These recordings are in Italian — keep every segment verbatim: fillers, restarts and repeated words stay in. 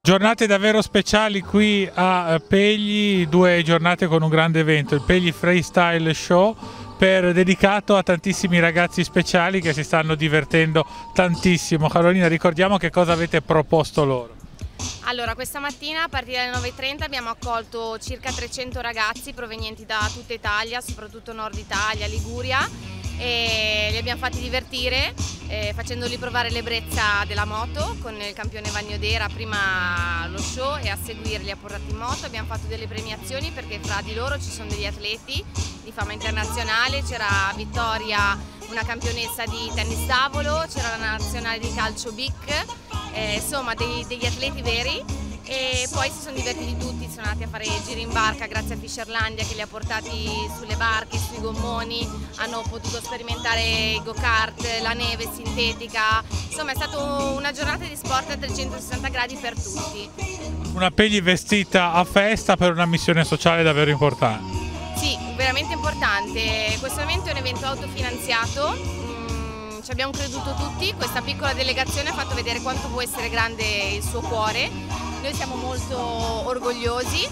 Giornate davvero speciali qui a Pegli, due giornate con un grande evento, il Pegli Freestyle Show, per, dedicato a tantissimi ragazzi speciali che si stanno divertendo tantissimo. Carolina, ricordiamo che cosa avete proposto loro. Allora, questa mattina a partire dalle nove e trenta abbiamo accolto circa trecento ragazzi provenienti da tutta Italia, soprattutto Nord Italia, Liguria, e li abbiamo fatti divertire eh, facendoli provare l'ebbrezza della moto con il campione Vagnodera, prima lo show e a seguirli a portati in moto. Abbiamo fatto delle premiazioni perché fra di loro ci sono degli atleti di fama internazionale, c'era Vittoria, una campionessa di tennis tavolo, c'era la nazionale di calcio B I C, eh, insomma dei, degli atleti veri. E poi si sono divertiti tutti, sono andati a fare giri in barca grazie a Fisherlandia che li ha portati sulle barche, sui gommoni, hanno potuto sperimentare i go-kart, la neve sintetica, insomma è stata una giornata di sport a trecentosessanta gradi per tutti. Una Pegli vestita a festa per una missione sociale davvero importante. Sì, veramente importante, questo evento è un evento autofinanziato. Ci abbiamo creduto tutti, questa piccola delegazione ha fatto vedere quanto può essere grande il suo cuore. Noi siamo molto orgogliosi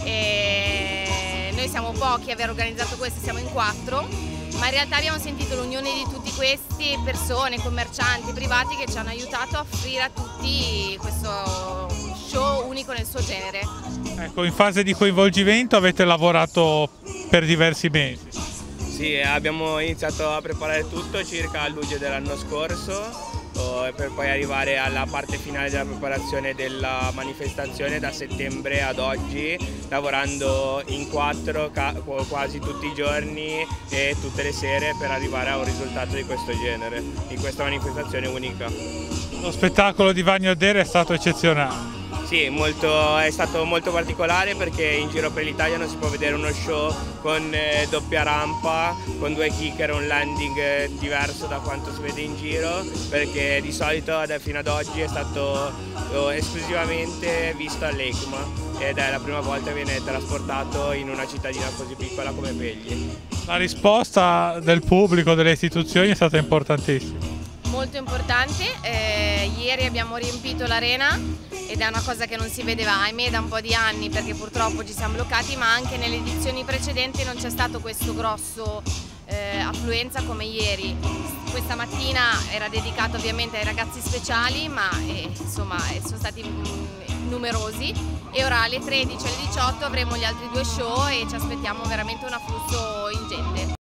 e noi siamo pochi a aver organizzato questo, siamo in quattro, ma in realtà abbiamo sentito l'unione di tutti questi persone, commercianti, privati che ci hanno aiutato a offrire a tutti questo show unico nel suo genere. Ecco, in fase di coinvolgimento avete lavorato per diversi mesi. Sì, abbiamo iniziato a preparare tutto circa a luglio dell'anno scorso per poi arrivare alla parte finale della preparazione della manifestazione da settembre ad oggi, lavorando in quattro quasi tutti i giorni e tutte le sere per arrivare a un risultato di questo genere, in questa manifestazione unica. Lo spettacolo di Vagnodera è stato eccezionale. Sì, molto, è stato molto particolare perché in giro per l'Italia non si può vedere uno show con eh, doppia rampa, con due kicker, un landing eh, diverso da quanto si vede in giro, perché di solito da, fino ad oggi è stato oh, esclusivamente visto all'EICMA ed è la prima volta che viene trasportato in una cittadina così piccola come Pegli. La risposta del pubblico, delle istituzioni è stata importantissima. Molto importante, eh, ieri abbiamo riempito l'arena ed è una cosa che non si vedeva, ahimè, da un po' di anni perché purtroppo ci siamo bloccati, ma anche nelle edizioni precedenti non c'è stato questo grosso eh, affluenza come ieri. Questa mattina era dedicato ovviamente ai ragazzi speciali, ma eh, insomma sono stati mh, numerosi, e ora alle tredici e alle diciotto avremo gli altri due show e ci aspettiamo veramente un afflusso ingente.